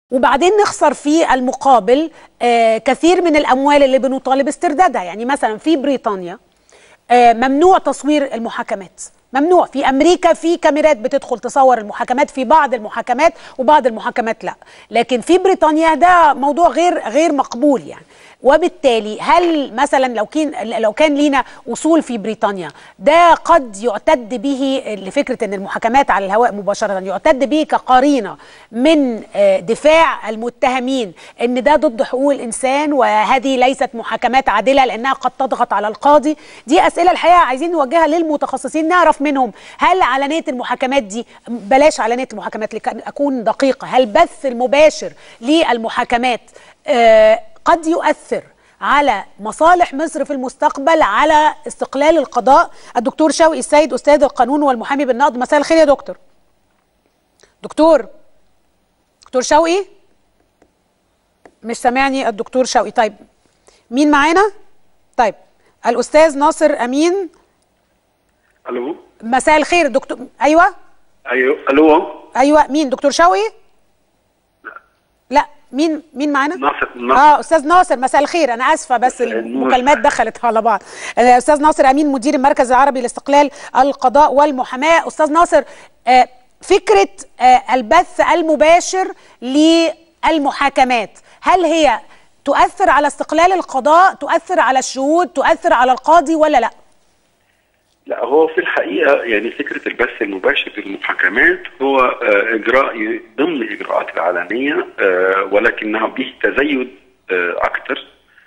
وبعدين نخسر في المقابل كثير من الأموال اللي بنطالب استردادها. يعني مثلا في بريطانيا ممنوع تصوير المحاكمات، ممنوع. في أمريكا في كاميرات بتدخل تصور المحاكمات في بعض المحاكمات وبعض المحاكمات لا، لكن في بريطانيا ده موضوع غير مقبول يعني. وبالتالي هل مثلا لو كان لينا أصول في بريطانيا ده قد يعتد به لفكرة أن المحاكمات على الهواء مباشرة يعتد به كقرينة من دفاع المتهمين أن ده ضد حقوق الإنسان وهذه ليست محاكمات عادلة لأنها قد تضغط على القاضي؟ دي أسئلة الحقيقة عايزين نوجهها للمتخصصين نعرف منهم هل علانية المحاكمات دي، بلاش علانية المحاكمات لأكون دقيقة، هل بث المباشر للمحاكمات قد يؤثر على مصالح مصر في المستقبل، على استقلال القضاء؟ الدكتور شوقي السيد أستاذ القانون والمحامي بالنقض، مساء الخير يا دكتور. دكتور شوقي مش سامعني الدكتور شوقي. طيب مين معانا؟ طيب الأستاذ ناصر أمين. الو مساء الخير دكتور. ايوه الو ايوه مين؟ دكتور شوقي؟ لا مين معانا؟ ناصر. استاذ ناصر مساء الخير. انا اسفه بس المكالمات دخلت على بعض. استاذ ناصر امين مدير المركز العربي لاستقلال القضاء والمحاماه. استاذ ناصر، فكره البث المباشر للمحاكمات هل هي تؤثر على استقلال القضاء، تؤثر على الشهود، تؤثر على القاضي ولا لا؟ لا، هو في الحقيقه يعني فكره البث المباشر للمحاكمات هو اجراء ضمن اجراءات العلنيه، ولكنها به تزايد اكثر.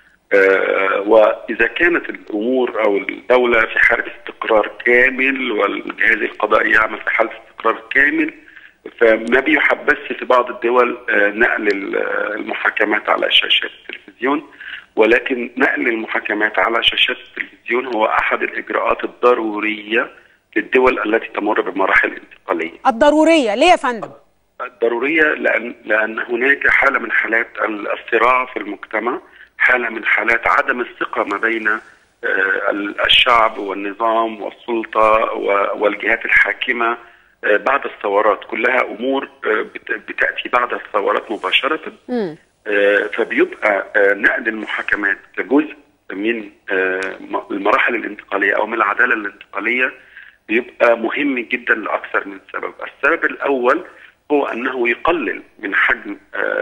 واذا كانت الامور او الدوله في حاله استقرار كامل والجهاز القضائي يعمل في حاله استقرار كامل، فما بيحبس في بعض الدول نقل المحاكمات على شاشات التلفزيون، ولكن نقل المحاكمات على شاشات التلفزيون هو أحد الإجراءات الضرورية للدول التي تمر بمراحل انتقالية. الضرورية ليه يا فندم؟ الضرورية لأن هناك حالة من حالات الصراع في المجتمع، حالة من حالات عدم الثقة ما بين الشعب والنظام والسلطة والجهات الحاكمة بعد الثورات. كلها أمور بتأتي بعد الثورات مباشرة. فبيبقى نقل المحاكمات كجزء من المراحل الانتقالية أو من العدالة الانتقالية بيبقى مهم جدا لأكثر من سبب. السبب الأول هو أنه يقلل من حجم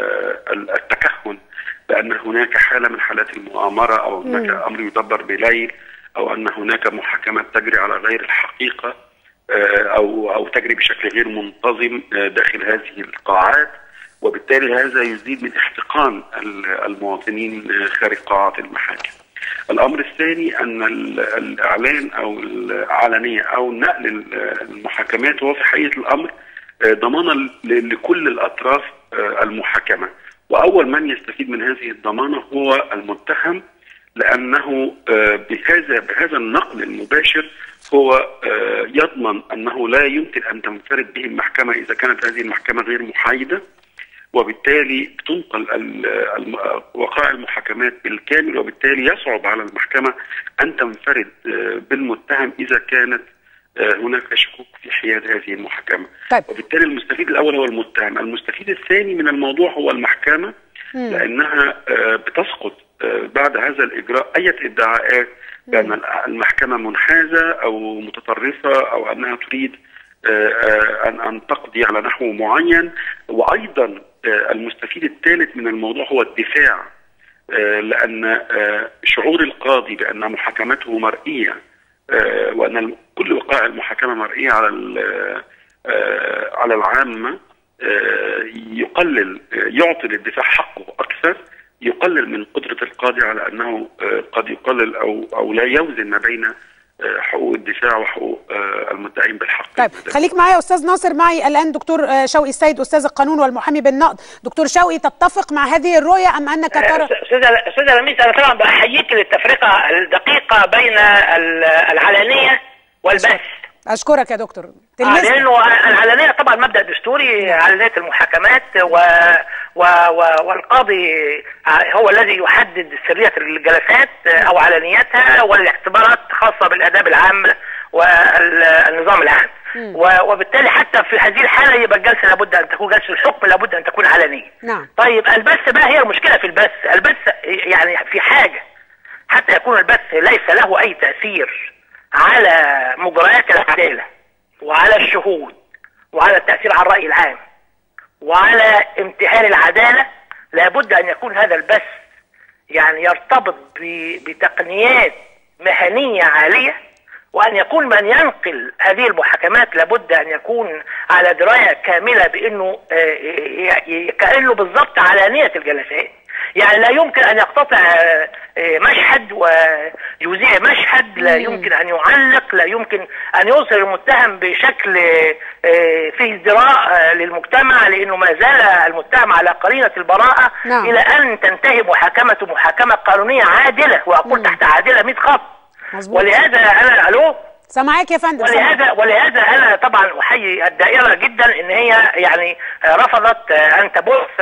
التكهن بأن هناك حالة من حالات المؤامرة أو هناك أمر يدبر بليل أو أن هناك محاكمات تجري على غير الحقيقة أو تجري بشكل غير منتظم داخل هذه القاعات، وبالتالي هذا يزيد من احتقان المواطنين خارج قاعات المحاكم. الأمر الثاني أن الإعلان أو العلنية أو نقل المحاكمات هو في حقيقة الأمر ضمانة لكل الأطراف المحاكمة، وأول من يستفيد من هذه الضمانة هو المتهم، لأنه بهذا النقل المباشر هو يضمن أنه لا يمكن أن تنفرد به المحكمة إذا كانت هذه المحكمة غير محايدة، وبالتالي تنقل وقائع المحاكمات بالكامل، وبالتالي يصعب على المحكمة أن تنفرد بالمتهم إذا كانت هناك شكوك في حياد هذه المحاكمة. طيب. وبالتالي المستفيد الأول هو المتهم. المستفيد الثاني من الموضوع هو المحكمة، لأنها بتسقط بعد هذا الإجراء أي ادعاءات بأن المحكمة منحازة أو متطرفة أو أنها تريد أن تقضي على نحو معين. وأيضا المستفيد الثالث من الموضوع هو الدفاع، لأن شعور القاضي بأن محاكمته مرئية وأن كل وقائع المحاكمة مرئية على العامة يعطي للدفاع حقه أكثر، يقلل من قدرة القاضي على أنه قد يقلل أو لا يوزن ما بين حقوق الدفاع وحقوق المدعين بالحق. طيب خليك معايا استاذ ناصر. معي الان دكتور شوقي السيد استاذ القانون والمحامي بالنقض. دكتور شوقي، تتفق مع هذه الرؤيه ام انك ترى؟ استاذ لميس، انا طبعا بحييك للتفرقه الدقيقه بين العلانيه والبث. اشكرك يا دكتور. لانه العلانيه طبعا مبدا دستوري، علانيه المحاكمات والقاضي هو الذي يحدد سريه الجلسات او علانيتها والاعتبارات خاصه بالاداب العام والنظام العام. وبالتالي حتى في هذه الحاله يبقى الجلسه لابد ان تكون جلسه الحكم لابد ان تكون علنيه. نعم. طيب البث بقى هي المشكله في البث، البث يعني في حاجه حتى يكون البث ليس له اي تاثير على مجريات العداله وعلى الشهود وعلى التاثير على الراي العام وعلى امتهان العداله، لابد ان يكون هذا البث يعني يرتبط بتقنيات مهنيه عاليه، وان يكون من ينقل هذه المحاكمات لابد ان يكون على درايه كامله بانه كانه بالضبط علانيه الجلسات. يعني لا يمكن ان يقتطع مشهد ويذيع مشهد، لا يمكن ان يعلق، لا يمكن ان يوصل المتهم بشكل فيه ازدراء للمجتمع، لانه ما زال المتهم على قرينه البراءه الى ان تنتهي محاكمته محاكمه قانونيه عادله، واقول تحت عادله 100 خط. ولهذا انا سامعاك يا فندم. ولهذا انا طبعا احيي الدائره جدا ان هي يعني رفضت ان تبث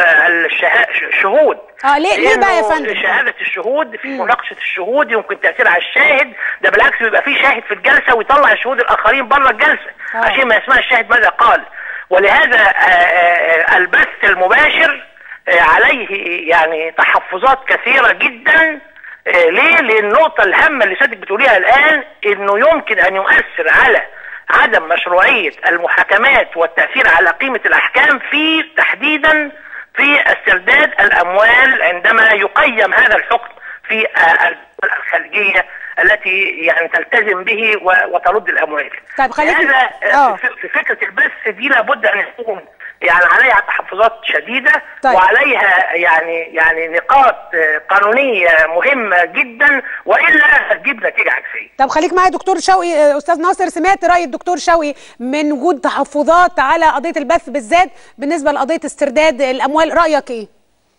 الشهود. ليه بقى يا فندم؟ شهاده الشهود في مناقشه الشهود يمكن تاثير على الشاهد، ده بالعكس بيبقى في شاهد في الجلسه ويطلع الشهود الاخرين بره الجلسه عشان ما يسمع الشاهد ماذا قال. ولهذا البث المباشر عليه يعني تحفظات كثيره جدا. ليه؟ لان النقطة الهامة اللي سيادتك بتقوليها الآن إنه يمكن أن يؤثر على عدم مشروعية المحاكمات والتأثير على قيمة الأحكام في تحديدا في استرداد الأموال عندما يقيم هذا الحكم في الدول الخارجية التي يعني تلتزم به وترد الأموال. طيب خلينا في فكرة البث دي لابد أن يكون يعني عليها تحفظات شديدة. طيب. وعليها يعني نقاط قانونية مهمة جدا، وإلا هتجيب نتيجة عكسية. طب خليك معايا دكتور شوقي. أستاذ ناصر، سمعت رأي الدكتور شوقي من وجود تحفظات على قضية البث بالذات بالنسبة لقضية استرداد الأموال، رأيك إيه؟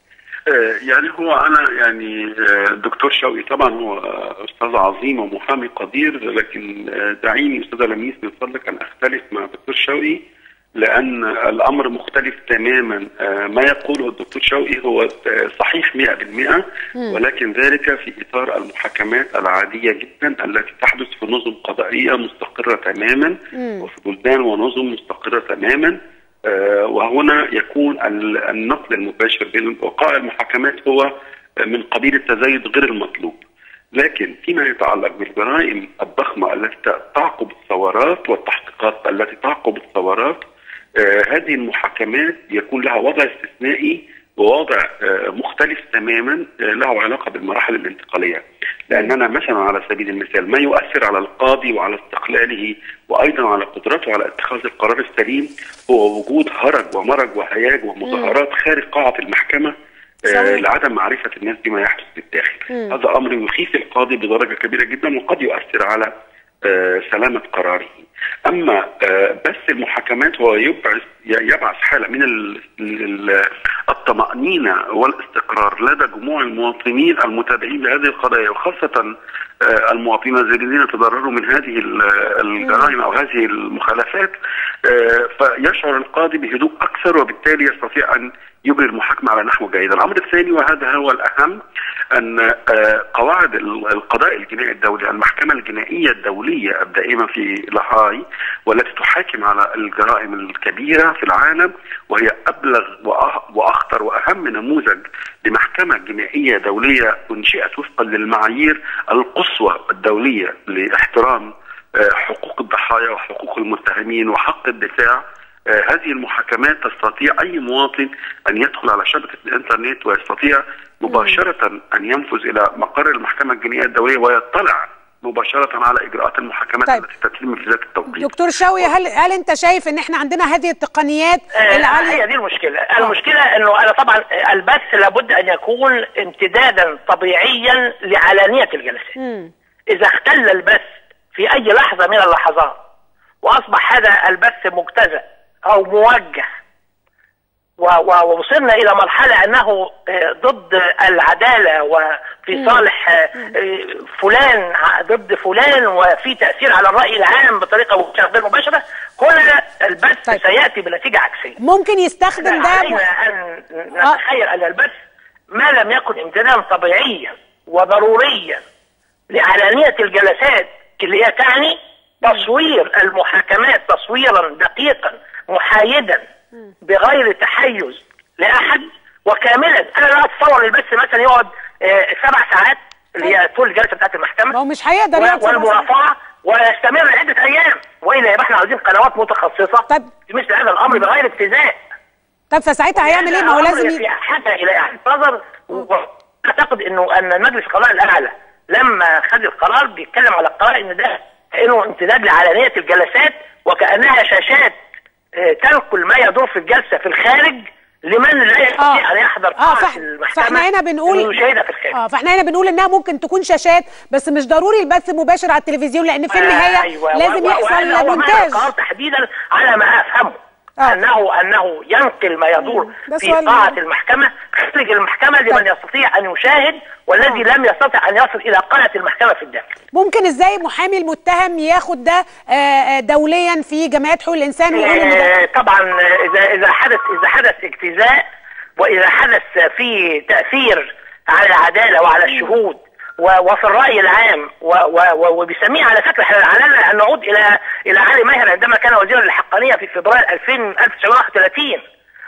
يعني هو أنا يعني الدكتور شوقي طبعا هو أستاذ عظيم ومحامي قدير، لكن دعيني أستاذة لميس من فضلك أن أختلف مع الدكتور شوقي، لأن الأمر مختلف تماما. ما يقوله الدكتور شوقي هو صحيح 100%، ولكن ذلك في إطار المحاكمات العادية جدا التي تحدث في نظم قضائية مستقرة تماما وفي بلدان ونظم مستقرة تماما. وهنا يكون النقل المباشر بين وقائع المحاكمات هو من قبيل التزايد غير المطلوب. لكن فيما يتعلق بالجرائم الضخمة التي تعقب الثورات والتحقيقات التي تعقب الثورات، هذه المحاكمات يكون لها وضع استثنائي ووضع مختلف تماما له علاقة بالمراحل الانتقالية. لأننا مثلا على سبيل المثال ما يؤثر على القاضي وعلى استقلاله وأيضا على قدرته على اتخاذ القرار السليم هو وجود هرج ومرج وهياج ومظاهرات خارج قاعة المحكمة لعدم معرفة الناس بما يحدث بالداخل. هذا أمر يخيف القاضي بدرجة كبيرة جدا وقد يؤثر على سلامة قراره. أما بس المحاكمات هو يبعث حالة من الطمأنينة والاستقرار لدى جموع المواطنين المتابعين لهذه القضايا، وخاصة المواطنين الذين تضرروا من هذه الجرائم أو هذه المخالفات، فيشعر القاضي بهدوء أكثر وبالتالي يستطيع أن يجري المحاكمة على نحو جيد. الأمر الثاني وهذا هو الأهم أن قواعد القضاء الجنائي الدولي، المحكمة الجنائية الدولية الدائمة في لاهاي والتي تحاكم على الجرائم الكبيرة في العالم، وهي أبلغ وأخطر وأهم نموذج لمحكمة جنائية دولية أنشئت وفقا للمعايير القصوى الدولية لاحترام حقوق الضحايا وحقوق المتهمين وحق الدفاع. هذه المحاكمات تستطيع أي مواطن أن يدخل على شبكة الإنترنت ويستطيع مباشرة أن ينفذ إلى مقر المحكمة الجنائية الدولية ويطلع مباشرة على إجراءات المحاكمات. طيب. التي تتم في ذات التوقيت. دكتور شوقي، هل أنت شايف إن إحنا عندنا هذه التقنيات العالية؟ هي دي المشكلة. المشكلة إنه أنا طبعا البث لابد أن يكون امتدادا طبيعيا لعلانية الجلسات. إذا اختل البث في أي لحظة من اللحظات وأصبح هذا البث مجتزأ أو موجه ووصلنا إلى مرحلة أنه ضد العدالة وفي صالح فلان ضد فلان وفي تأثير على الرأي العام بطريقة غير مباشرة، هنا البث طيب. سيأتي بنتيجة عكسية. ممكن يستخدم ده. علينا أن نتخيل أن البث ما لم يكن امتدادا طبيعيا وضروريا لعلانية الجلسات اللي هي تعني تصوير المحاكمات تصويرا دقيقا محايدا بغير تحيز لاحد وكاملا. انا لا اتصور البث مثلا يقعد 7 ساعات اللي هي طول الجلسه بتاعت المحكمه، ما هو مش هيقدر يقعد والمرافعه ويستمر عده ايام، والا يبقى احنا عاوزين قنوات متخصصه في مثل هذا الامر بغير ابتذاء. طب فساعتها هيعمل ايه؟ ما هو لازم في حاجه الى اعاده نظر. واعتقد ان مجلس القضاء الاعلى لما خد القرار بيتكلم على القرار ان ده كانه امتداد لعلانيه الجلسات وكانها شاشات تنقل ما يدور في الجلسه في الخارج لمن لا يستطيع ان يحضر قاعه المحكمه. فاحنا هنا بنقول يشاهدها في الخارج. فاحنا هنا بنقول انها ممكن تكون شاشات، بس مش ضروري البث مباشر على التلفزيون، لان في النهايه لازم يحصل مونتاج. القرار تحديدا على ما افهمه انه ينقل ما يدور في قاعه المحكمه خارج المحكمه لمن يستطيع ان يشاهد، والذي لم يستطع ان يصل الى قاعه المحكمه في الداخل. ممكن ازاي محامي المتهم ياخد ده دوليا في جمعيات حقوق الانسان ويقول طبعا اذا حدث اجتزاء، واذا حدث في تاثير على العداله وعلى الشهود وفي الراي العام، وبيسميه على فكره احنا علينا ان نعود الى علي ماهر عندما كان وزيرا للحقانيه في فبراير 1931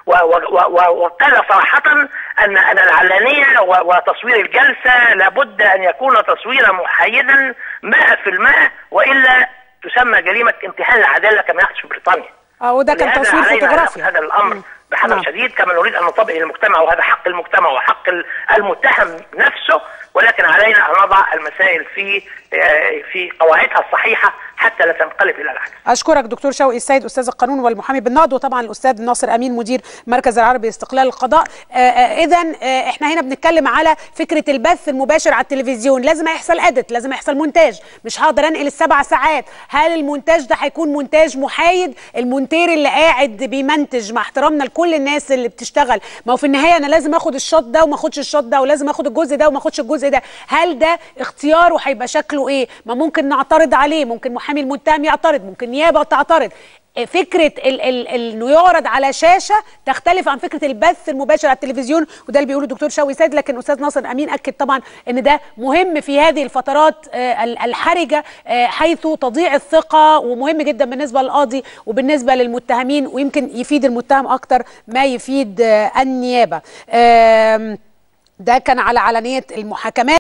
وقال صراحه ان العلانيه وتصوير الجلسه لابد ان يكون تصويرا محايدا 100%، والا تسمى جريمه امتهان العداله كما يحدث في بريطانيا. وده كان تصوير فوتوغرافي. هذا الامر بحذر شديد كما نريد ان نطبق للمجتمع، وهذا حق المجتمع وحق المتهم نفسه، ولكن علينا ان نضع المسائل في قواعدها الصحيحه حتى لا تنقلب الى العكس. اشكرك دكتور شوقي السيد استاذ القانون والمحامي بالنقد، وطبعا الاستاذ ناصر امين مدير المركز العربي لاستقلال القضاء. اذا احنا هنا بنتكلم على فكره البث المباشر على التلفزيون، لازم يحصل ادت، لازم يحصل مونتاج، مش هقدر انقل ال7 ساعات. هل المونتاج ده هيكون مونتاج محايد؟ المونتير اللي قاعد بيمنتج، مع احترامنا لكل الناس اللي بتشتغل، ما هو في النهايه انا لازم اخد الشوت ده وما اخدش الشوت ده، ولازم اخد الجزء ده وما اخدش الجزء ده. هل ده اختياره هيبقى شكله ايه؟ ما ممكن نعترض عليه، ممكن محامي المتهم يعترض، ممكن نيابه تعترض. فكره انه يعرض على شاشه تختلف عن فكره البث المباشر على التلفزيون، وده اللي بيقوله الدكتور شوقي سيد. لكن استاذ ناصر امين اكد طبعا ان ده مهم في هذه الفترات الحرجه، حيث تضيع الثقه، ومهم جدا بالنسبه للقاضي وبالنسبه للمتهمين، ويمكن يفيد المتهم اكتر ما يفيد النيابه. ده كان على علنيه المحاكمات.